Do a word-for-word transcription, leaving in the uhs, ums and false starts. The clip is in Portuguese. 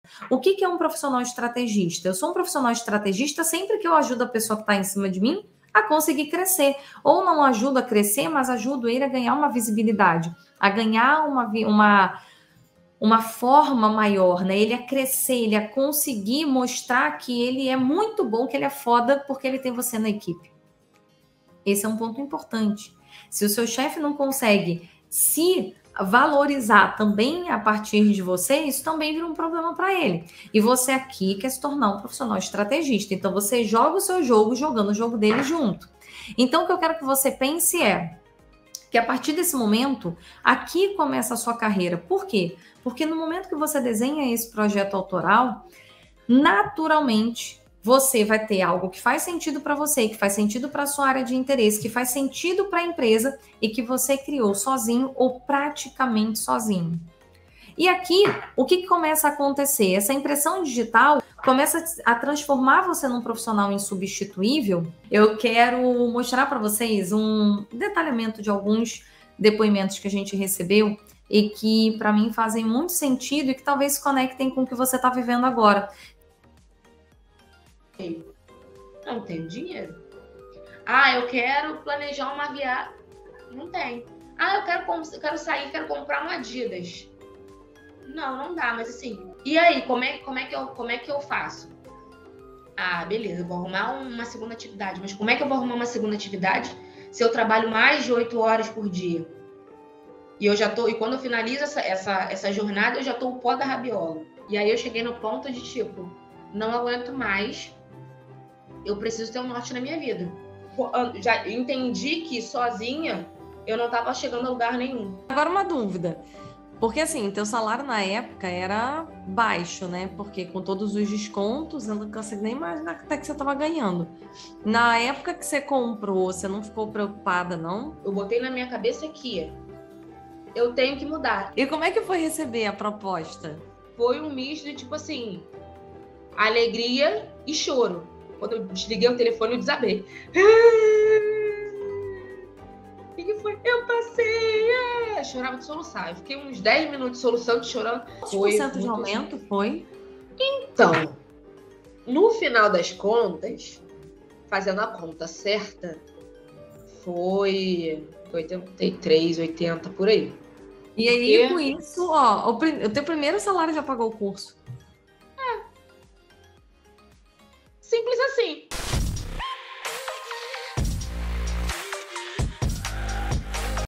O que, que é um profissional estrategista? Eu sou um profissional estrategista sempre que eu ajudo a pessoa que está em cima de mim a conseguir crescer. Ou não ajudo a crescer, mas ajudo ele a ganhar uma visibilidade, a ganhar uma, uma, uma forma maior, né? Ele a crescer, ele a conseguir mostrar que ele é muito bom, que ele é foda, porque ele tem você na equipe. Esse é um ponto importante. Se o seu chefe não consegue se valorizar também a partir de você, isso também vira um problema para ele. E você aqui quer se tornar um profissional estrategista. Então, você joga o seu jogo jogando o jogo dele junto. Então, o que eu quero que você pense é que a partir desse momento, aqui começa a sua carreira. Por quê? Porque no momento que você desenha esse projeto autoral, naturalmente, você vai ter algo que faz sentido para você, que faz sentido para a sua área de interesse, que faz sentido para a empresa e que você criou sozinho ou praticamente sozinho. E aqui, o que, que começa a acontecer? Essa impressão digital começa a transformar você num profissional insubstituível. Eu quero mostrar para vocês um detalhamento de alguns depoimentos que a gente recebeu e que, para mim, fazem muito sentido e que talvez se conectem com o que você está vivendo agora. Não tenho dinheiro. Ah, eu quero planejar uma viagem. Não tem. Ah, eu quero, eu quero sair, quero comprar um Adidas. Não, não dá, mas assim. E aí, como é, como é, que, eu, como é que eu faço? Ah, beleza, eu vou arrumar uma segunda atividade. Mas como é que eu vou arrumar uma segunda atividade se eu trabalho mais de oito horas por dia? E eu já tô. E quando eu finalizo essa, essa, essa jornada, eu já tô o pó da rabiola. E aí eu cheguei no ponto de tipo, não aguento mais. Eu preciso ter um norte na minha vida. Já entendi que sozinha eu não estava chegando a lugar nenhum. Agora uma dúvida. Porque assim, teu salário na época era baixo, né? Porque com todos os descontos, eu não consigo nem imaginar até que você estava ganhando. Na época que você comprou, você não ficou preocupada, não? Eu botei na minha cabeça que eu tenho que mudar. E como é que foi receber a proposta? Foi um misto de tipo assim, alegria e choro. Quando eu desliguei o telefone, eu desabei. O que, que foi? Eu passei! É! Chorava de soluçar. Eu fiquei uns dez minutos soluçando, chorando. Quantos por cento de aumento foi? Então, no final das contas, fazendo a conta certa, foi oitenta e três, oitenta, por aí. E aí, com isso, ó, o, o teu primeiro salário já pagou o curso. Simples assim.